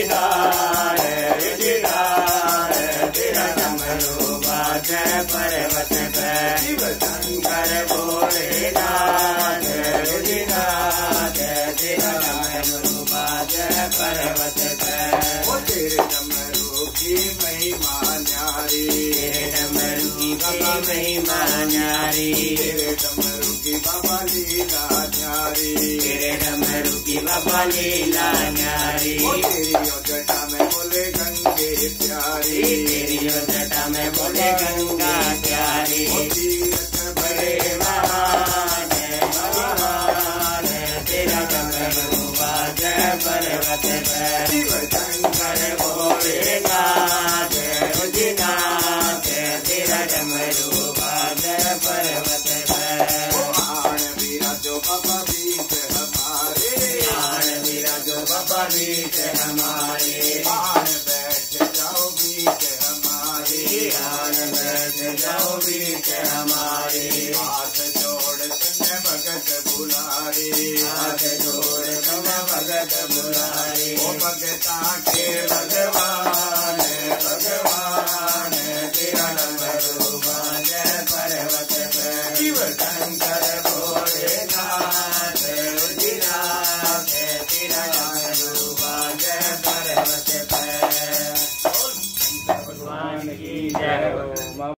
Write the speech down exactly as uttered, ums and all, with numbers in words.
रुझिनार रुझिनार तेरा डमरू बाजे पर्वत पे शिव शंकर भोलेनाथ रुझिनाथ तेरा डमरू बाजे पर्वत पे वो तेरे डमरू की महिमा न्यारी तेरे डमरू की महिमा न्यारी तेरे डमरू की बाबा लीला न्यारी तेरे डमरू की बाबा लीला न्यारी तेरी जटा में बोले गंगे प्यारी तेरी जटा में बोले गंगा प्यारी तीर्थ बड़े महान महान तेरा डमरू बाजे पर्वत पे शिव शंकर भोलेनाथ रुझिनाथ तेरा डमरू बाजे पर्वत पे आन विराजो बाबा बीच हमारे आन विराजो बाबा बीच हमारे आन बैठ जाओ बीच हमारे आन बैठ जाओ बीच हमारे हाथ जोड़ तन्ने भगत बुलारे हाथ जोड़ तन्ने भगत बुलारे ओ भगता के भगवान भगवान तेरा डमरू बाजे पर्वत पे शिव शंकर भोलेनाथ रुझिनाथ तेरा डमरू बाजे पर्वत पे भगवान की जय।